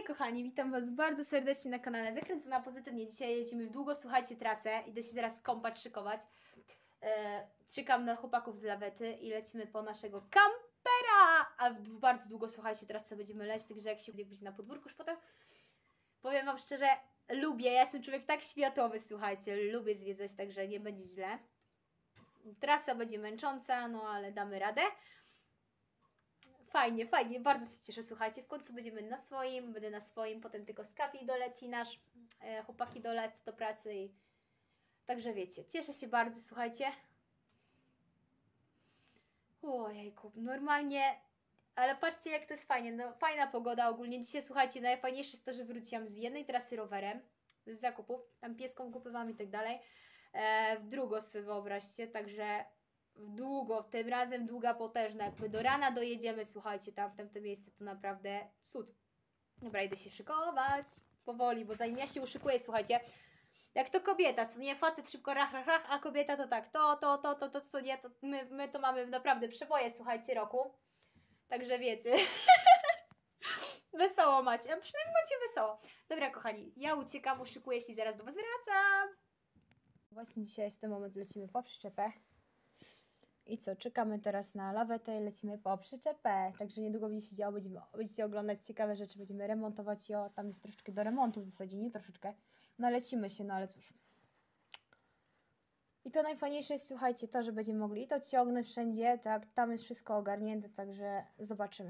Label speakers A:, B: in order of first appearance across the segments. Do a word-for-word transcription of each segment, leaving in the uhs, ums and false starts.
A: kochani, witam Was bardzo serdecznie na kanale Zakręcona Pozytywnie. Dzisiaj jedziemy w długo, słuchajcie, trasę. Idę się zaraz kąpać, szykować. E, czekam na chłopaków z lawety i lecimy po naszego kampera. A w bardzo długo, słuchajcie, teraz co będziemy lecieć, także jak się będzie być na podwórku już potem. Powiem Wam szczerze, lubię, ja jestem człowiek tak światowy, słuchajcie, lubię zwiedzać, także nie będzie źle. Trasa będzie męcząca, no ale damy radę. Fajnie, fajnie, bardzo się cieszę, słuchajcie, w końcu będziemy na swoim, będę na swoim, potem tylko z Kapi doleci nasz, e, chłopaki dolecą do pracy i także wiecie, cieszę się bardzo, słuchajcie. Ojejku, normalnie, ale patrzcie jak to jest fajnie, no fajna pogoda ogólnie, dzisiaj słuchajcie, najfajniejsze jest to, że wróciłam z jednej trasy rowerem, z zakupów, tam pieską kupowałam i tak dalej, e, w drugą sobie wyobraźcie, także w długo, tym razem długa, potężna, jakby do rana dojedziemy, słuchajcie, tam w tamtym miejscu to naprawdę cud. Dobra, idę się szykować powoli, bo zanim ja się uszykuję, słuchajcie, jak to kobieta, co nie, facet szybko rach, rach, rach, a kobieta to tak, to, to, to, to, to, co nie, to my, my to mamy naprawdę przeboje, słuchajcie, roku, także wiecie, wesoło macie, a przynajmniej macie wesoło. Dobra, kochani, ja uciekam, uszykuję się i zaraz do Was wracam. Właśnie dzisiaj jest ten moment, lecimy po przyczepę. I co, czekamy teraz na lawetę i lecimy po przyczepę. Także niedługo będzie się działo, będziemy, będziecie oglądać ciekawe rzeczy, będziemy remontować ją. Tam jest troszeczkę do remontu w zasadzie, nie troszeczkę. No lecimy się, no ale cóż. I to najfajniejsze jest, słuchajcie, to, że będziemy mogli i to ciągnąć wszędzie, tak, tam jest wszystko ogarnięte, także zobaczymy.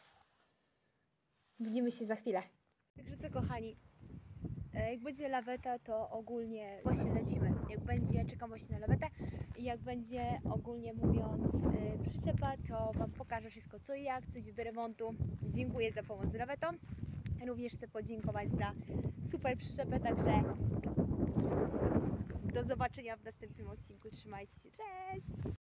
A: Widzimy się za chwilę. Także co, kochani, jak będzie laweta, to ogólnie właśnie lecimy. Jak będzie, czekam właśnie na lawetę i jak będzie ogólnie mówiąc yy, przyczepa, to Wam pokażę wszystko co i jak, co idzie do remontu. Dziękuję za pomoc z lawetą. Również chcę podziękować za super przyczepę, także do zobaczenia w następnym odcinku. Trzymajcie się, cześć!